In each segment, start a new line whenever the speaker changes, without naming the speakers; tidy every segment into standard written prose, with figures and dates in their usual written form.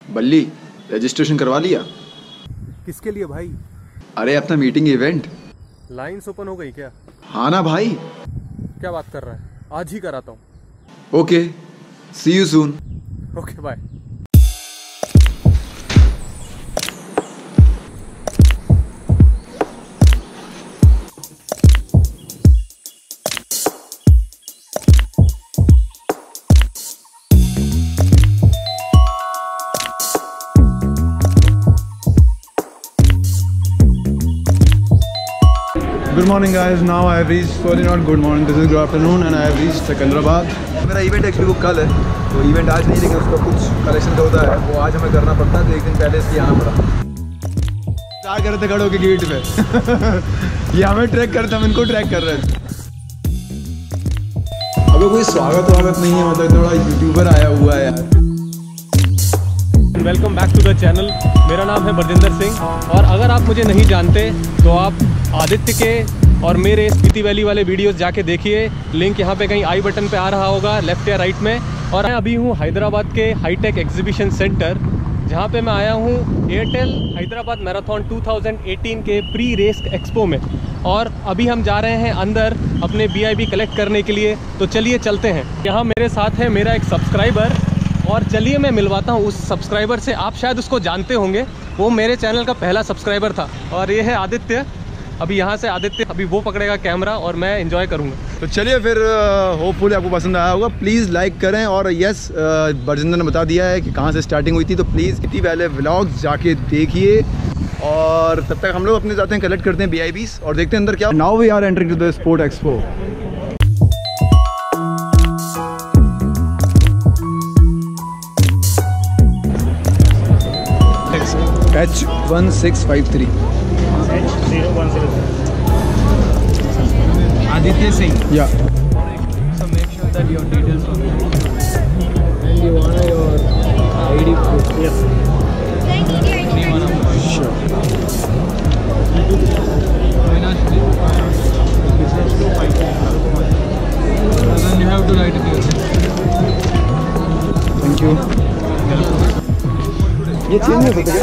बल्ली, रजिस्ट्रेशन करवा लिया?
किसके लिए भाई?
अरे अपना मीटिंग इवेंट।
लाइन्स ओपन हो गई क्या?
हाँ ना भाई।
क्या बात कर रहा है? आज ही कराता हूँ।
Okay, see you soon.
Okay bye.
Good morning guys, now I have reached, sorry not good morning, this is good afternoon and I have reached Hyderabad. मेरा इवेंट एक्चुअली वो कल है, तो इवेंट आज नहीं, लेकिन उसका कुछ कलेक्शन का होता है, वो आज हमें करना पड़ता है, तो एक दिन पहले इसलिए आना पड़ा। क्या कर रहे थे खड़े होके गेट पे? ये हमें ट्रैक करते, हम इनको ट्रैक कर रहे थे। अबे कोई स्वागत नहीं है, मतलब थोड़ा यूट्यूबर आया हुआ है यार।
Welcome back to the channel. मेरा नाम है बरजिंदर सिंह और अगर आप मुझे नहीं जानते तो आप आदित्य के और मेरे स्पीति वैली वाले वीडियोस जाके देखिए। लिंक यहाँ पे कहीं आई बटन पे आ रहा होगा, लेफ्ट या राइट में। और मैं अभी हूँ हैदराबाद के हाईटेक एग्जीबिशन सेंटर, जहाँ पे मैं आया हूँ एयरटेल हैदराबाद मैराथन 2018 के प्री रेस एक्सपो में। और अभी हम जा रहे हैं अंदर अपने BIB कलेक्ट करने के लिए, तो चलिए चलते हैं। यहाँ मेरे साथ है मेरा एक सब्सक्राइबर, और चलिए मैं मिलवाता हूँ उस सब्सक्राइबर से। आप शायद उसको जानते होंगे, वो मेरे चैनल का पहला सब्सक्राइबर था। और ये है आदित्य। अभी यहाँ से आदित्य अभी वो पकड़ेगा कैमरा और मैं एंजॉय करूँगा।
तो चलिए फिर, होपफुली आपको पसंद आया होगा। प्लीज़ लाइक करें, और यस बरजिंदर ने बता दिया है कि कहाँ से स्टार्टिंग हुई थी, तो प्लीज़ इतनी पहले व्लॉग्स जाके देखिए। और तब तक हम लोग अपने जाते हैं, कलेक्ट करते हैं BIBs और देखते हैं अंदर क्या। Now we are entering to the sport expo. H1653
H0103 Aditya Singh.
Yeah.
So make sure that your details are and you want your ID proof. Yes.
Sure.
And then you have to write it here.
Thank you. ये change नहीं होता क्या?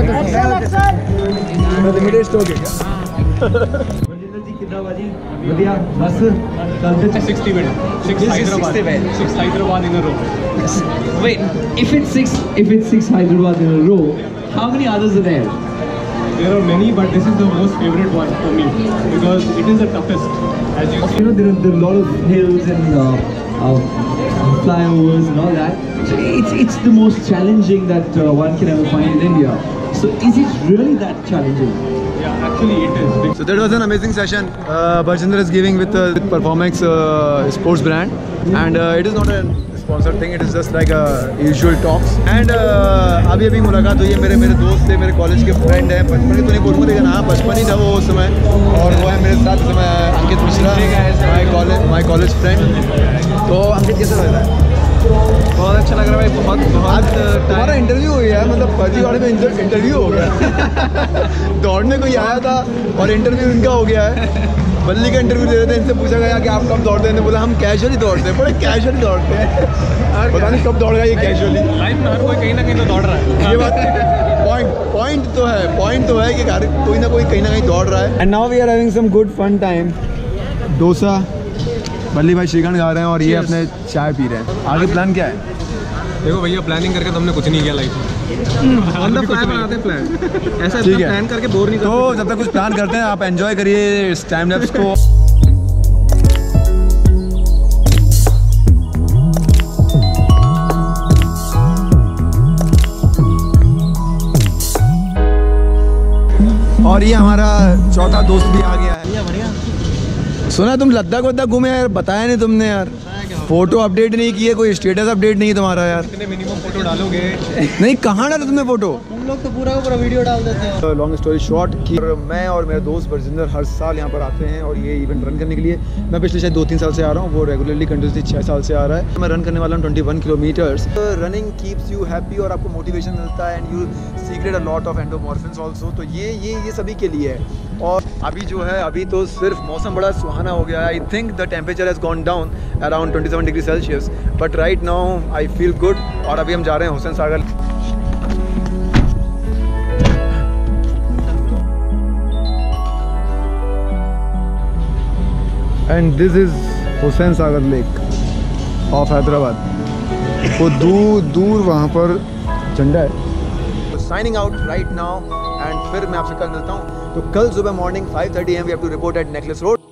Limited stock है क्या?
बरजिंदर जी कितना बाजी? बढ़िया बस चलते 60 minute 6 Hyderabad in a row.
Wait, if it's six Hyderabad in a row, how many others are there?
There are many, but this is the most favorite one for me because it is the toughest. As you see,
There are a lot of hills and flyovers and all that. So it's the most challenging that one can ever find in India. So is it really that challenging?
yeah, actually it is.
So that was an amazing session. Bharjinder is giving with Performance sports brand, and it is not a sponsored thing. It is just like a usual talks. And अभी मुलाकात हुई है मेरे दोस्त से, मेरे college के friend हैं। बचपन तो नहीं बोलूँगा, लेकिन हाँ बचपन ही था वो उस समय। और वो है मेरे साथ इस समय Ankit Mishra, my college friend. तो अंकित कैसा लग रहा है?
बहुत अच्छा लग रहा है भाई। बहुत
तुम्हारा इंटरव्यू हो गया, मतलब फर्जीवाड़े में इंटरव्यू हो गया। दौड़ने कोई आया था और इंटरव्यू इनका हो गया है। बल्ली का इंटरव्यू दे रहे थे, इनसे पूछा गया कि आप कब दौड़ते हैं? बोला हम कैजुअली दौड़ते हैं, बड़े कैजुअली दौड़ते हैं। पता नहीं कब दौड़ गया ये कैजुअली।
लाइफ में हर कोई कहीं ना कहीं तो दौड़ रहा है।
ये बात पॉइंट तो है कि कोई ना कोई कहीं ना कहीं दौड़ रहा है। And now we are having some good fun time. Dosa, बल्ली भाई श्रीखंड खा रहे हैं और ये अपने चाय पी रहे हैं। आगे प्लान क्या है?
देखो भैया, प्लानिंग करके तो हमने कुछ नहीं किया लाइफ में।
ऑन द फ्लाई बनाते हैं प्लान। ऐसा
ठीक है,
प्लान करके बोर नहीं करते।
तो जब तक कुछ प्लान करते हैं, आप एंजॉय करिए इस टाइम लैप्स को। और ये हमारा चौथा दोस्त भी आ गया है। सुना तुम लद्दाख वद्दाख घूमे यार, बताया नहीं तुमने यार। फोटो अपडेट नहीं किए, कोई स्टेटस अपडेट नहीं तुम्हारा यार।
कितने मिनिमम फोटो डालोगे?
नहीं, कहाँ डाला तुमने फोटो?
हम लोग तो पूरा वीडियो डाल देते हैं।
लॉन्ग स्टोरी शॉर्ट कि मैं और मेरे दोस्त बरजिंदर हर साल यहाँ पर आते हैं और ये इवेंट रन करने के लिए। मैं पिछले शायद 2-3 साल से आ रहा हूँ, वो रेगुलरली कंटिन्यूसली 6 साल से आ रहा है। मैं रन करने वाला हूँ 21 kilometres. Running keeps you happy और आपको मोटिवेशन मिलता है, and you secrete a lot of endomorphins also. तो ये सभी के लिए है। और अभी जो है, अभी तो सिर्फ मौसम बड़ा सुहाना हो गया है। I think the temperature has gone down around 27 degree celsius, but right now I feel good. और अभी हम जा रहे हैं Hussain Sagar. And this is Hussain Sagar lake of Hyderabad. वो दूर दूर वहाँ पर झंडा है। Signing out right now and फिर मैं आपसे कल मिलता हूँ। तो कल सुबह morning 5:30 AM we have to report at Necklace road.